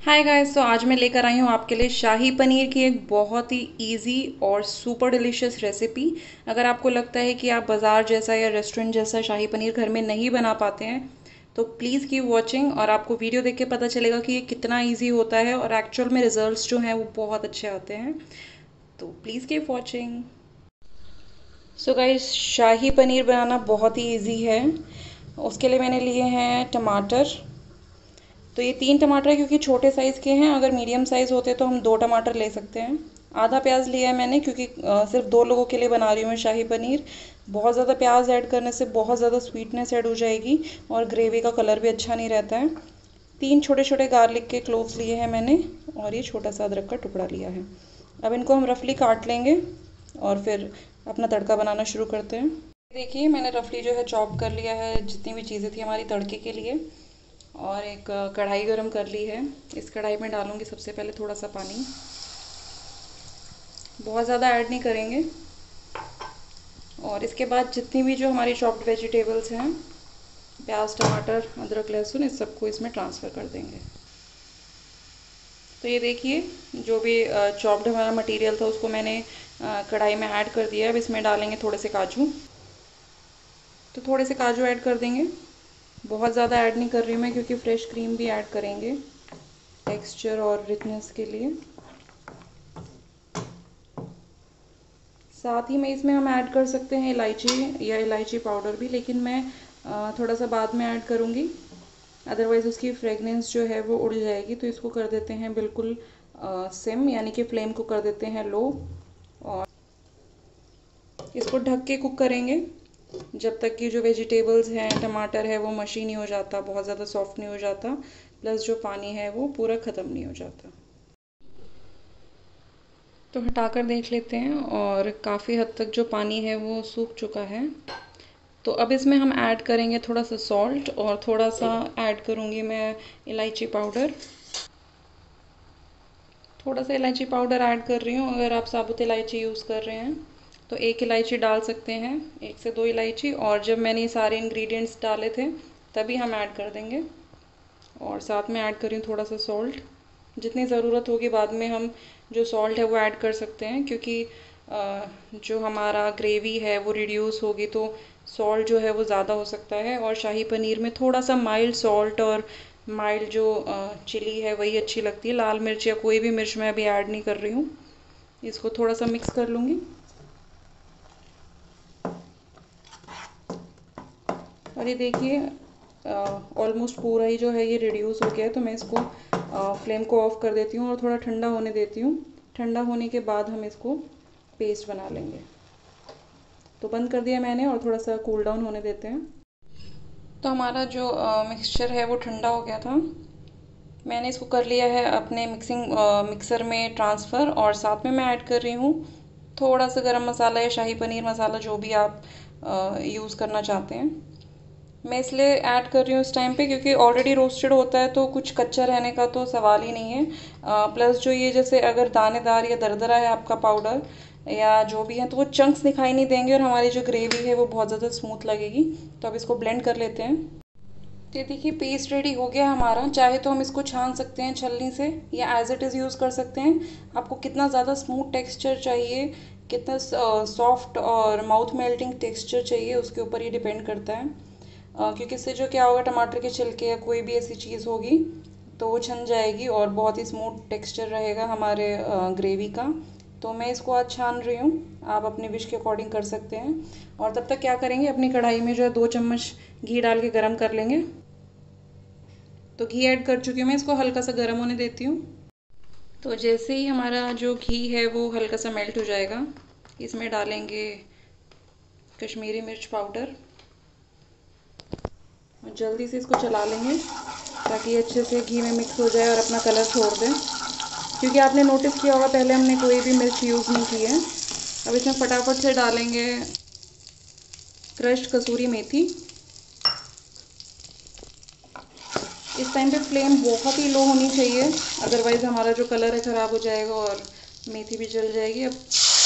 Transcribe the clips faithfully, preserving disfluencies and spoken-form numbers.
Hi guys. तो आज मैं लेकर आई हूँ आपके लिए शाही पनीर की एक बहुत ही इजी और सुपर डिलीशियस रेसिपी। अगर आपको लगता है कि आप बाज़ार जैसा या रेस्टोरेंट जैसा शाही पनीर घर में नहीं बना पाते हैं तो प्लीज़ कीप वॉचिंग और आपको वीडियो देख के पता चलेगा कि ये कितना इजी होता है और एक्चुअल में रिजल्ट्स जो हैं वो बहुत अच्छे आते हैं। तो please keep watching. So guys, shahi paneer बनाना बहुत ही ईजी है। उसके लिए मैंने लिए हैं टमाटर। तो ये तीन टमाटर है क्योंकि छोटे साइज़ के हैं। अगर मीडियम साइज़ होते तो हम दो टमाटर ले सकते हैं। आधा प्याज लिया है मैंने क्योंकि अ, सिर्फ दो लोगों के लिए बना रही हूँ मैं शाही पनीर। बहुत ज़्यादा प्याज ऐड करने से बहुत ज़्यादा स्वीटनेस ऐड हो जाएगी और ग्रेवी का कलर भी अच्छा नहीं रहता है। तीन छोटे छोटे गार्लिक के क्लोव्स लिए हैं मैंने और ये छोटा सा अदरक का टुकड़ा लिया है। अब इनको हम रफली काट लेंगे और फिर अपना तड़का बनाना शुरू करते हैं। देखिए, मैंने रफली जो है चॉप कर लिया है जितनी भी चीज़ें थी हमारी तड़के के लिए। और एक कढ़ाई गरम कर ली है। इस कढ़ाई में डालूंगी सबसे पहले थोड़ा सा पानी। बहुत ज़्यादा ऐड नहीं करेंगे। और इसके बाद जितनी भी जो हमारी चॉप्ड वेजिटेबल्स हैं, प्याज, टमाटर, अदरक, लहसुन, इस सबको इसमें ट्रांसफ़र कर देंगे। तो ये देखिए, जो भी चॉप्ड हमारा मटेरियल था उसको मैंने कढ़ाई में ऐड कर दिया। अब इसमें डालेंगे थोड़े से काजू। तो थोड़े से काजू ऐड कर देंगे। बहुत ज़्यादा ऐड नहीं कर रही हूँ मैं क्योंकि फ्रेश क्रीम भी ऐड करेंगे टेक्सचर और रिचनेस के लिए। साथ ही में इसमें हम ऐड कर सकते हैं इलायची या इलायची पाउडर भी, लेकिन मैं थोड़ा सा बाद में ऐड करूँगी, अदरवाइज़ उसकी फ्रेगनेंस जो है वो उड़ जाएगी। तो इसको कर देते हैं बिल्कुल सिम, यानी कि फ्लेम को कर देते हैं लो। और इसको ढक के कुक करेंगे जब तक कि जो वेजिटेबल्स हैं, टमाटर है, वो मशी नहीं हो जाता, बहुत ज़्यादा सॉफ्ट नहीं हो जाता, प्लस जो पानी है वो पूरा ख़त्म नहीं हो जाता। तो हटाकर देख लेते हैं और काफ़ी हद तक जो पानी है वो सूख चुका है। तो अब इसमें हम ऐड करेंगे थोड़ा सा सॉल्ट और थोड़ा सा ऐड करूँगी मैं इलायची पाउडर। थोड़ा सा इलायची पाउडर ऐड कर रही हूँ। अगर आप साबुत इलायची यूज़ कर रहे हैं तो एक इलायची डाल सकते हैं, एक से दो इलायची। और जब मैंने ये सारे इंग्रेडिएंट्स डाले थे तभी हम ऐड कर देंगे। और साथ में ऐड कर रही हूँ थोड़ा सा सॉल्ट। जितनी ज़रूरत होगी बाद में हम जो सॉल्ट है वो ऐड कर सकते हैं, क्योंकि जो हमारा ग्रेवी है वो रिड्यूस होगी तो सॉल्ट जो है वो ज़्यादा हो सकता है। और शाही पनीर में थोड़ा सा माइल्ड सॉल्ट और माइल्ड जो चिली है वही अच्छी लगती है। लाल मिर्च या कोई भी मिर्च मैं अभी ऐड नहीं कर रही हूँ। इसको थोड़ा सा मिक्स कर लूँगी। और ये देखिए, ऑलमोस्ट पूरा ही जो है ये रिड्यूस हो गया है। तो मैं इसको फ्लेम को ऑफ कर देती हूँ और थोड़ा ठंडा होने देती हूँ। ठंडा होने के बाद हम इसको पेस्ट बना लेंगे। तो बंद कर दिया मैंने और थोड़ा सा कूल डाउन होने देते हैं। तो हमारा जो मिक्सचर है वो ठंडा हो गया था। मैंने इसको कर लिया है अपने मिक्सिंग मिक्सर में ट्रांसफ़र। और साथ में मैं ऐड कर रही हूँ थोड़ा सा गरम मसाला या शाही पनीर मसाला, जो भी आप यूज़ करना चाहते हैं। मैं इसलिए ऐड कर रही हूँ इस टाइम पे क्योंकि ऑलरेडी रोस्टेड होता है तो कुछ कच्चा रहने का तो सवाल ही नहीं है। प्लस जो ये जैसे अगर दानेदार या दरदरा है आपका पाउडर या जो भी है तो वो चंक्स दिखाई नहीं देंगे और हमारी जो ग्रेवी है वो बहुत ज़्यादा स्मूथ लगेगी। तो अब इसको ब्लेंड कर लेते हैं। तो ये देखिए, पेस्ट रेडी हो गया हमारा। चाहे तो हम इसको छान सकते हैं छलनी से या एज इट इज़ यूज़ कर सकते हैं। आपको कितना ज़्यादा स्मूथ टेक्सचर चाहिए, कितना सॉफ्ट और माउथ मेल्टिंग टेक्सचर चाहिए, उसके ऊपर ये डिपेंड करता है। क्योंकि इससे जो क्या होगा, टमाटर के छिलके या कोई भी ऐसी चीज़ होगी तो वो छन जाएगी और बहुत ही स्मूथ टेक्सचर रहेगा हमारे ग्रेवी का। तो मैं इसको आज छान रही हूँ, आप अपने विश के अकॉर्डिंग कर सकते हैं। और तब तक क्या करेंगे, अपनी कढ़ाई में जो है दो चम्मच घी डाल के गरम कर लेंगे। तो घी ऐड कर चुकी हूँ मैं, इसको हल्का सा गर्म होने देती हूँ। तो जैसे ही हमारा जो घी है वो हल्का सा मेल्ट हो जाएगा, इसमें डालेंगे कश्मीरी मिर्च पाउडर। जल्दी से इसको चला लेंगे ताकि अच्छे से घी में मिक्स हो जाए और अपना कलर छोड़ दें। क्योंकि आपने नोटिस किया होगा पहले हमने कोई भी मिर्च यूज़ नहीं की है। अब इसमें फटाफट से डालेंगे क्रश्ड कसूरी मेथी। इस टाइम पे फ्लेम बहुत ही लो होनी चाहिए, अदरवाइज़ हमारा जो कलर है ख़राब हो जाएगा और मेथी भी जल जाएगी। अब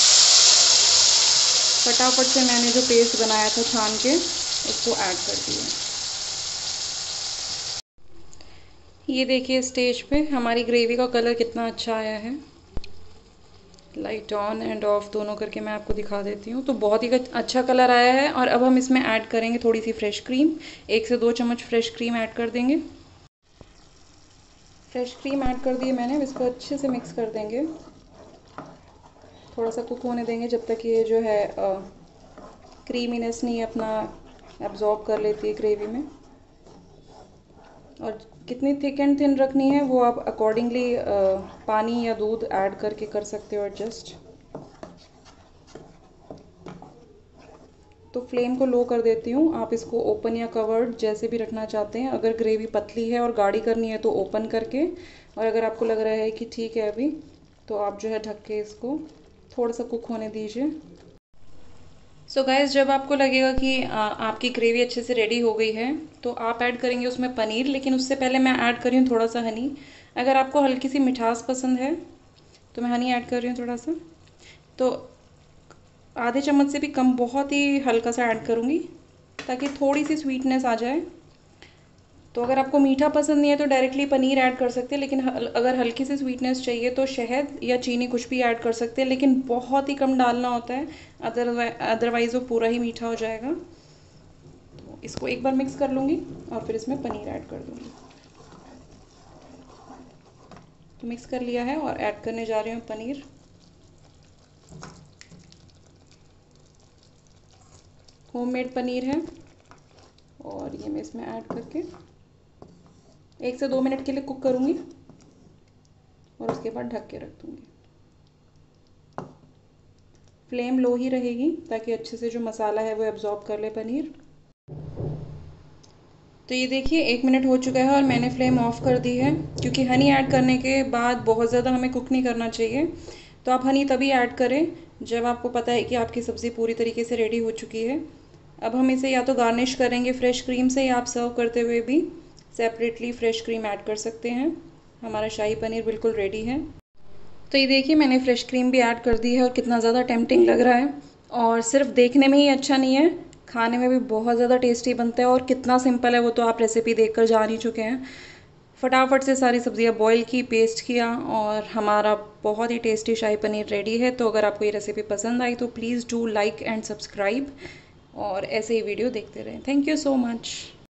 फटाफट से मैंने जो पेस्ट बनाया था छान के, उसको ऐड कर दिया। ये देखिए स्टेज पे हमारी ग्रेवी का कलर कितना अच्छा आया है। लाइट ऑन एंड ऑफ दोनों करके मैं आपको दिखा देती हूँ। तो बहुत ही अच्छा कलर आया है। और अब हम इसमें ऐड करेंगे थोड़ी सी फ्रेश क्रीम। एक से दो चम्मच फ्रेश क्रीम ऐड कर देंगे। फ्रेश क्रीम ऐड कर दी मैंने। इसको अच्छे से मिक्स कर देंगे। थोड़ा सा कुक होने देंगे जब तक ये जो है क्रीमीनेस नहीं अपना एब्जॉर्ब कर लेती है ग्रेवी में। और कितनी थिक एंड थिन रखनी है वो आप अकॉर्डिंगली पानी या दूध ऐड करके कर सकते हो एडजस्ट। तो फ्लेम को लो कर देती हूँ। आप इसको ओपन या कवर्ड जैसे भी रखना चाहते हैं। अगर ग्रेवी पतली है और गाढ़ी करनी है तो ओपन करके, और अगर आपको लग रहा है कि ठीक है अभी, तो आप जो है ढक के इसको थोड़ा सा कुक होने दीजिए। सो so गाइस, जब आपको लगेगा कि आ, आपकी ग्रेवी अच्छे से रेडी हो गई है तो आप ऐड करेंगे उसमें पनीर। लेकिन उससे पहले मैं ऐड कर रही हूँ थोड़ा सा हनी। अगर आपको हल्की सी मिठास पसंद है तो मैं हनी ऐड कर रही हूँ थोड़ा सा। तो आधे चम्मच से भी कम, बहुत ही हल्का सा ऐड करूँगी ताकि थोड़ी सी स्वीटनेस आ जाए। तो अगर आपको मीठा पसंद नहीं है तो डायरेक्टली पनीर ऐड कर सकते हैं। लेकिन हल, अगर हल्की सी स्वीटनेस चाहिए तो शहद या चीनी कुछ भी ऐड कर सकते हैं, लेकिन बहुत ही कम डालना होता है, अदरवाइज अदरवाइज़ वो पूरा ही मीठा हो जाएगा। तो इसको एक बार मिक्स कर लूँगी और फिर इसमें पनीर ऐड कर दूँगी। तो मिक्स कर लिया है और ऐड करने जा रही हूँ पनीर। होममेड पनीर है और ये मैं इसमें ऐड करके एक से दो मिनट के लिए कुक करूँगी और उसके बाद ढक के रख दूँगी। फ्लेम लो ही रहेगी ताकि अच्छे से जो मसाला है वो एब्जॉर्ब कर ले पनीर। तो ये देखिए एक मिनट हो चुका है और मैंने फ्लेम ऑफ कर दी है, क्योंकि हनी ऐड करने के बाद बहुत ज़्यादा हमें कुक नहीं करना चाहिए। तो आप हनी तभी ऐड करें जब आपको पता है कि आपकी सब्ज़ी पूरी तरीके से रेडी हो चुकी है। अब हम इसे या तो गार्निश करेंगे फ्रेश क्रीम से, या आप सर्व करते हुए भी सेपरेटली फ्रेश क्रीम ऐड कर सकते हैं। हमारा शाही पनीर बिल्कुल रेडी है। तो ये देखिए मैंने फ्रेश क्रीम भी ऐड कर दी है और कितना ज़्यादा टेम्पटिंग लग रहा है। और सिर्फ देखने में ही अच्छा नहीं है, खाने में भी बहुत ज़्यादा टेस्टी बनता है। और कितना सिंपल है वो तो आप रेसिपी देखकर जान ही चुके हैं। फटाफट से सारी सब्जियां बॉईल की, पेस्ट किया और हमारा बहुत ही टेस्टी शाही पनीर रेडी है। तो अगर आपको ये रेसिपी पसंद आई तो please do like and subscribe और ऐसे ही वीडियो देखते रहें। Thank you so much.